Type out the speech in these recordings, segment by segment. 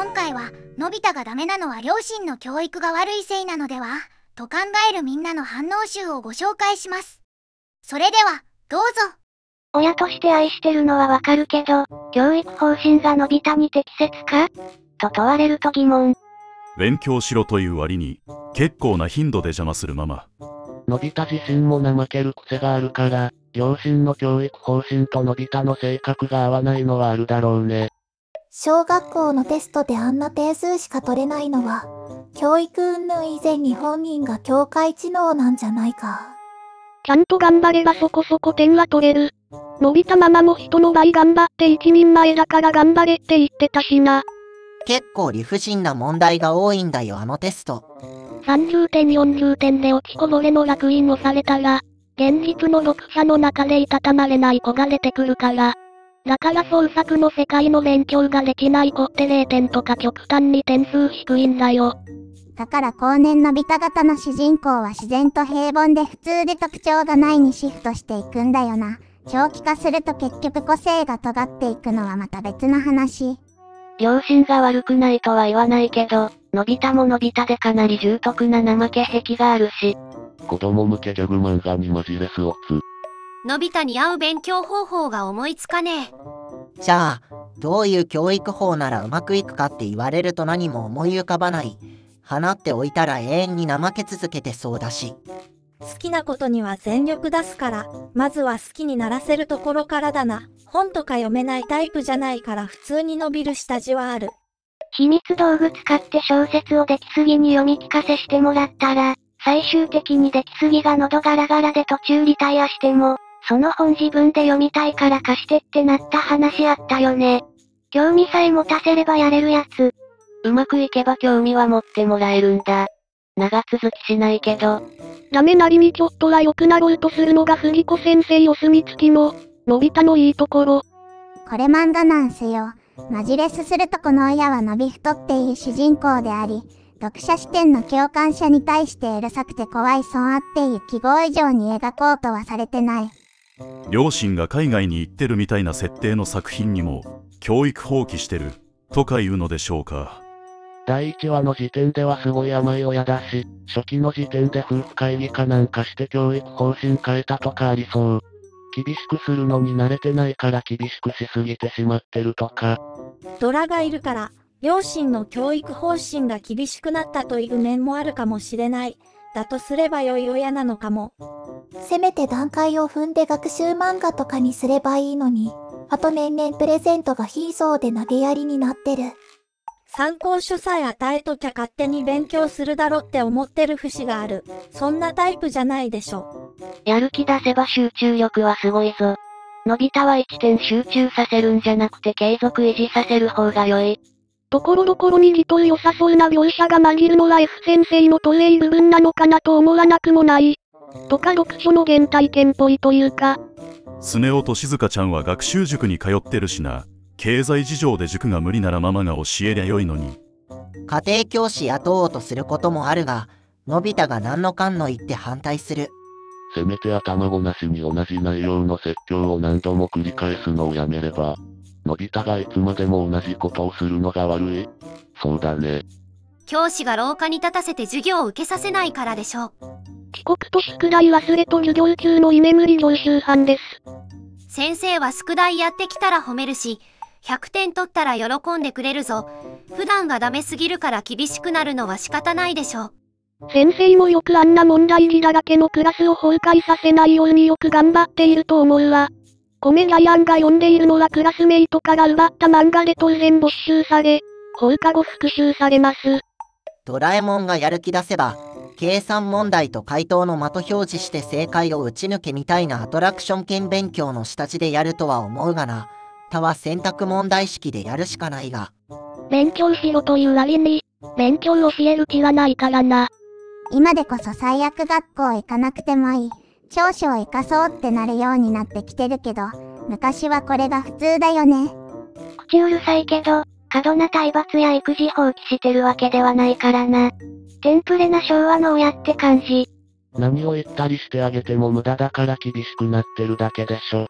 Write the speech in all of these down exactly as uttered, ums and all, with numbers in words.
今回はのび太がダメなのは両親の教育が悪いせいなのではと考えるみんなの反応集をご紹介します。それではどうぞ。 親として愛してるのはわかるけど、教育方針がのび太に適切かと問われると疑問。 勉強しろという割に結構な頻度で邪魔するママ。 のび太自身も怠ける癖があるから、両親の教育方針とのび太の性格が合わないのはあるだろうね。 小学校のテストであんな点数しか取れないのは、教育云々以前に本人が境界知能なんじゃないか。 ちゃんと頑張ればそこそこ点は取れる。のび太ママも人の倍頑張って一人前だから頑張れって言ってたしな。 結構理不尽な問題が多いんだよあのテスト。 さんじゅってんよんじゅってんで落ちこぼれの烙印をされたら、現実の読者の中でいたたまれない子が出てくるから。だから創作の世界の勉強ができない子ってれいてんとか極端に点数低いんだよ。 だから後年のび太型の主人公は自然と平凡で普通で特徴がないにシフトしていくんだよな。長期化すると結局個性が尖っていくのはまた別の話。 両親が悪くないとは言わないけど、のび太ものび太でかなり重篤な怠け癖があるし。 子供向けギャグ漫画にマジレスオツ。 のび太に合う勉強方法が思いつかねえ。 じゃあ、どういう教育法ならうまくいくかって言われると何も思い浮かばない。放っておいたら永遠に怠け続けてそうだし。 好きなことには全力出すから、まずは好きにならせるところからだな。本とか読めないタイプじゃないから普通に伸びる下地はある。 秘密道具使って小説をできすぎに読み聞かせしてもらったら、最終的にできすぎが喉ガラガラで途中リタイアしても、その本自分で読みたいから貸してってなった話あったよね。興味さえ持たせればやれるやつ。 うまくいけば興味は持ってもらえるんだ。長続きしないけど。 ダメなりにちょっとは良くなろうとするのが藤子先生お墨付きの、のび太のいいところ。 これ漫画なんすよ。マジレスするとこの親はのび太っていう主人公であり、読者視点の共感者に対してうるさくて怖い損あっていう記号以上に描こうとはされてない。 両親が海外に行ってるみたいな設定の作品にも教育放棄してるとか言うのでしょうか。 だいいちわの時点ではすごい甘い親だし、初期の時点で夫婦会議かなんかして教育方針変えたとかありそう。厳しくするのに慣れてないから厳しくしすぎてしまってるとか。 ドラがいるから、両親の教育方針が厳しくなったという面もあるかもしれない。だとすれば良い親なのかも。 せめて段階を踏んで学習漫画とかにすればいいのに、あと年々プレゼントがヒーソーで投げやりになってる。 参考書さえ与えときゃ勝手に勉強するだろって思ってる節がある。そんなタイプじゃないでしょ。 やる気出せば集中力はすごいぞ。のび太はいってん集中させるんじゃなくて継続維持させる方が良い。 ところどころにリトル良さそうな描写が紛るのは F 先生のトレイ部分なのかなと思わなくもない。とか読書の原体験っぽいというか。 スネ夫と静香ちゃんは学習塾に通ってるしな。経済事情で塾が無理ならママが教えりゃよいのに。 家庭教師雇おうとすることもあるが、のび太が何のかんの言って反対する。 せめて頭ごなしに同じ内容の説教を何度も繰り返すのをやめれば。のび太がいつまでも同じことをするのが悪い。そうだね。 教師が廊下に立たせて授業を受けさせないからでしょう。 遅刻と宿題忘れと授業中の居眠り常習犯です。 先生は宿題やってきたら褒めるし、ひゃくてん取ったら喜んでくれるぞ。普段がダメすぎるから厳しくなるのは仕方ないでしょう。 先生もよくあんな問題児だらけのクラスを崩壊させないようによく頑張っていると思うわ。コメライアンが読んでいるのはクラスメイトから奪った漫画で当然没収され、放課後復習されます。 ドラえもんがやる気出せば、計算問題と回答の的表示して正解を打ち抜けみたいなアトラクション兼勉強の下地でやるとは思うがな。他は選択問題式でやるしかないが。 勉強しろという割に、勉強教える気はないからな。 今でこそ最悪学校行かなくてもいい。長所を生かそうってなるようになってきてるけど、昔はこれが普通だよね。 口うるさいけど、過度な体罰や育児放棄してるわけではないからな。テンプレな昭和の親って感じ。 何を言ったりしてあげても無駄だから厳しくなってるだけでしょ。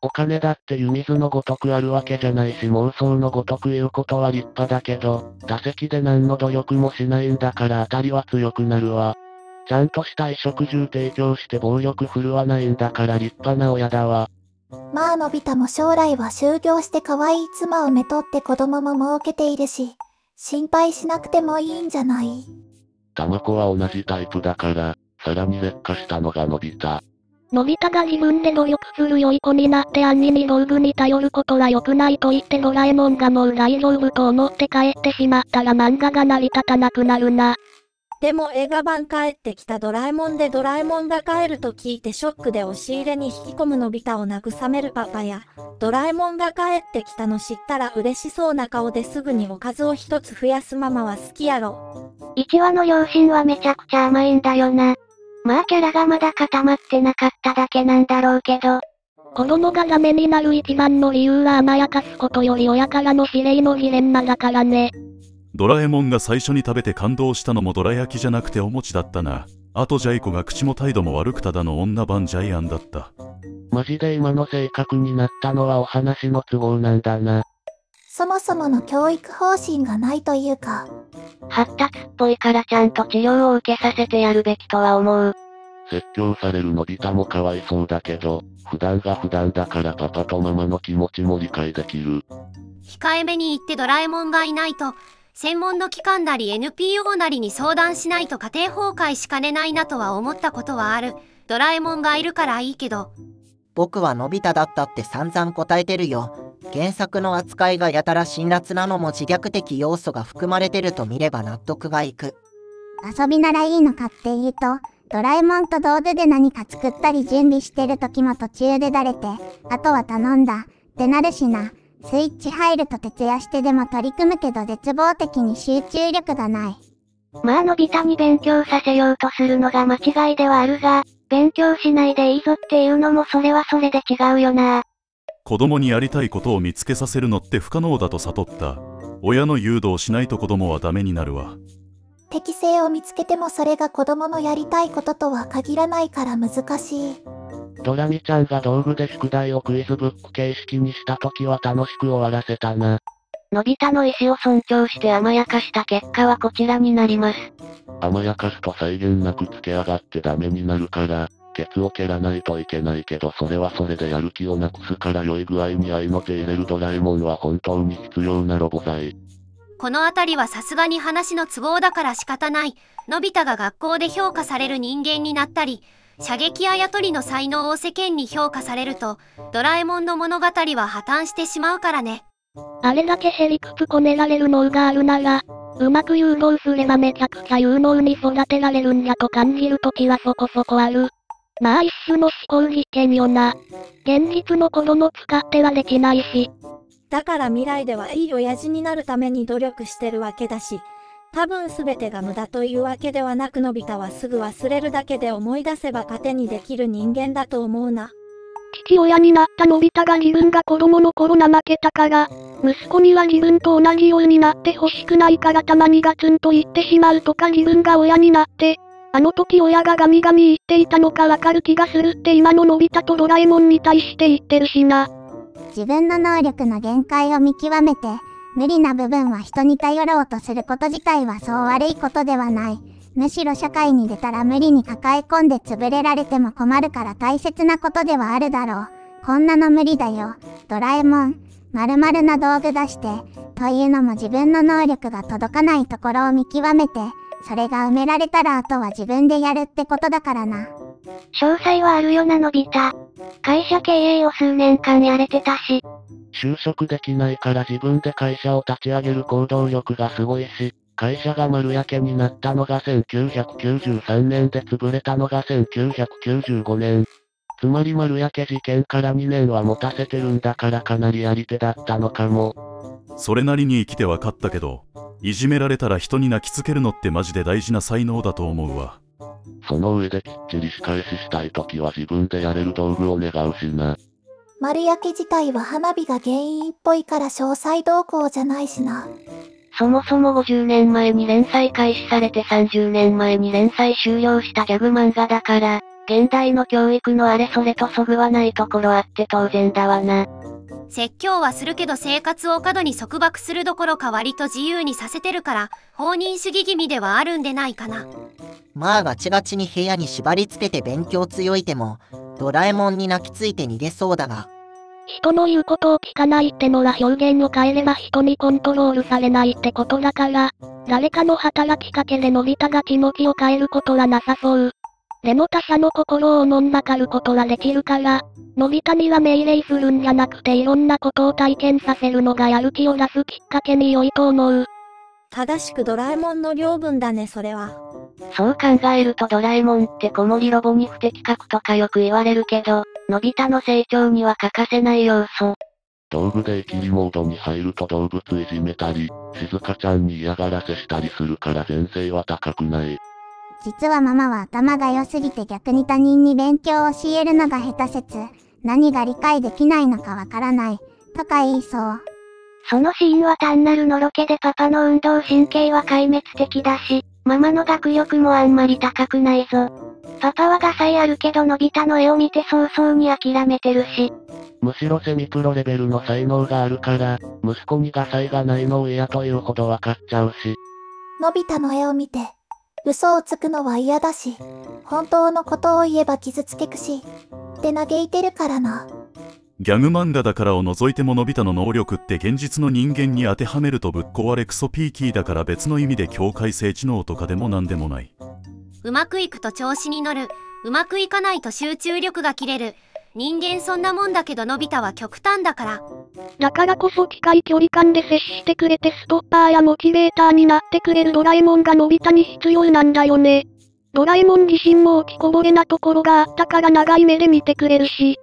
お金だって湯水のごとくあるわけじゃないし妄想のごとく言うことは立派だけど、打席で何の努力もしないんだから当たりは強くなるわ。ちゃんとした衣食住提供して暴力振るわないんだから立派な親だわ。 まあのび太も将来は就業して可愛い妻をめとって子供も儲けているし、心配しなくてもいいんじゃない？ たまこは同じタイプだから、さらに劣化したのがのび太。 のび太が自分で努力する良い子になって兄に道具に頼ることは良くないと言ってドラえもんがもう大丈夫と思って帰ってしまったら漫画が成り立たなくなるな。 でも映画版帰ってきたドラえもんでドラえもんが帰ると聞いてショックで押し入れに引き込むのび太を慰めるパパや、ドラえもんが帰ってきたの知ったら嬉しそうな顔ですぐにおかずを一つ増やすママは好きやろ。 いちわの両親はめちゃくちゃ甘いんだよな。まあキャラがまだ固まってなかっただけなんだろうけど、子供がダメになる一番の理由は甘やかすことより親からの指令のジレンマだからね。 ドラえもんが最初に食べて感動したのもドラ焼きじゃなくてお餅だったな。あとジャイ子が口も態度も悪くただの女版ジャイアンだった。 マジで今の性格になったのはお話の都合なんだな。 そもそもの教育方針がないというか。 発達っぽいからちゃんと治療を受けさせてやるべきとは思う。 説教されるのび太もかわいそうだけど、普段が普段だからパパとママの気持ちも理解できる。 控えめに言ってドラえもんがいないと、専門の機関なり エヌピーオー なりに相談しないと家庭崩壊しかねないなとは思ったことはある。ドラえもんがいるからいいけど。 僕はのび太だったって散々答えてるよ。原作の扱いがやたら辛辣なのも自虐的要素が含まれてると見れば納得がいく。 遊びならいいのかって言うと、ドラえもんと道具で何か作ったり準備してる時も途中でだれて、あとは頼んだってなるしな。スイッチ入ると徹夜してでも取り組むけど絶望的に集中力がない。 まあのび太に勉強させようとするのが間違いではあるが、勉強しないでいいぞっていうのもそれはそれで違うよな。 子供にやりたいことを見つけさせるのって不可能だと悟った。親の誘導しないと子供はダメになるわ。 適性を見つけてもそれが子供のやりたいこととは限らないから難しい。 ドラミちゃんが道具で宿題をクイズブック形式にした時は楽しく終わらせたな。 のび太の意思を尊重して甘やかした結果はこちらになります。 甘やかすと際限なくつけ上がってダメになるから、ケツを蹴らないといけないけどそれはそれでやる気をなくすから良い具合に合いの手入れるドラえもんは本当に必要なロボ材。 このあたりはさすがに話の都合だから仕方ない。のび太が学校で評価される人間になったり、射撃あやとりの才能を世間に評価されると、ドラえもんの物語は破綻してしまうからね。 あれだけへりくつこねられる脳があるなら、うまく誘導すればめちゃくちゃ有能に育てられるんやと感じるときはそこそこある。まあ一種の思考実験よな。現実の子供使ってはできないし。 だから未来ではいい親父になるために努力してるわけだし、多分全てが無駄というわけではなくのび太はすぐ忘れるだけで思い出せば糧にできる人間だと思うな。 父親になったのび太が自分が子供の頃怠けたから、息子には自分と同じようになってほしくないからたまにガツンと言ってしまうとか自分が親になって、あの時親がガミガミ言っていたのかわかる気がするって今ののび太とドラえもんに対して言ってるしな。 自分の能力の限界を見極めて、無理な部分は人に頼ろうとすること自体はそう悪いことではない。むしろ社会に出たら無理に抱え込んで潰れられても困るから大切なことではあるだろう。こんなの無理だよ。ドラえもん、〇〇な道具出して。というのも自分の能力が届かないところを見極めて、それが埋められたらあとは自分でやるってことだからな。 詳細はあるよなのび太。会社経営を数年間やれてたし。 就職できないから自分で会社を立ち上げる行動力がすごいし、会社が丸焼けになったのがせんきゅうひゃくきゅうじゅうさんねんで潰れたのがせんきゅうひゃくきゅうじゅうごねん。つまり丸焼け事件からにねんは持たせてるんだからかなりやり手だったのかも。 それなりに生きてわかったけど、いじめられたら人に泣きつけるのってマジで大事な才能だと思うわ。 その上できっちり仕返ししたいときは自分でやれる道具を願うしな。 丸焼け自体は花火が原因っぽいから詳細動向じゃないしな。 そもそもごじゅうねんまえに連載開始されてさんじゅうねんまえに連載終了したギャグ漫画だから、 現代の教育のあれそれとそぐわないところあって当然だわな。 説教はするけど生活を過度に束縛するどころか割と自由にさせてるから放任主義気味ではあるんでないかな。 まあガチガチに部屋に縛り付けて勉強強いても、ドラえもんに泣きついて逃げそうだが。 人の言うことを聞かないってのは表現を変えれば人にコントロールされないってことだから、誰かの働きかけでのび太が気持ちを変えることはなさそう。でも他者の心をおもんばかることはできるから、のび太には命令するんじゃなくていろんなことを体験させるのがやる気を出すきっかけに良いと思う。 正しくドラえもんの領分だねそれは。 そう考えるとドラえもんって子守ロボに不適格とかよく言われるけど、のび太の成長には欠かせない要素。 道具でイキリモードに入ると動物いじめたり、静香ちゃんに嫌がらせしたりするから全然は高くない。 実はママは頭が良すぎて逆に他人に勉強を教えるのが下手説、何が理解できないのかわからない、とか言いそう。 そのシーンは単なるのろけでパパの運動神経は壊滅的だし、ママの学力もあんまり高くないぞ。パパはガサイあるけどのび太の絵を見て早々に諦めてるし。 むしろセミプロレベルの才能があるから、息子にガサイがないのを嫌というほどわかっちゃうし。 のび太の絵を見て、嘘をつくのは嫌だし、本当のことを言えば傷つけくし、って嘆いてるからな。 ギャグ漫画だからを除いてものび太の能力って現実の人間に当てはめるとぶっ壊れクソピーキーだから別の意味で境界性知能とかでもなんでもない。 うまくいくと調子に乗る、うまくいかないと集中力が切れる。人間そんなもんだけどのび太は極端だから。 だからこそ近い距離感で接してくれてストッパーやモチベーターになってくれるドラえもんがのび太に必要なんだよね。ドラえもん自身も落ちこぼれなところがあったから長い目で見てくれるし。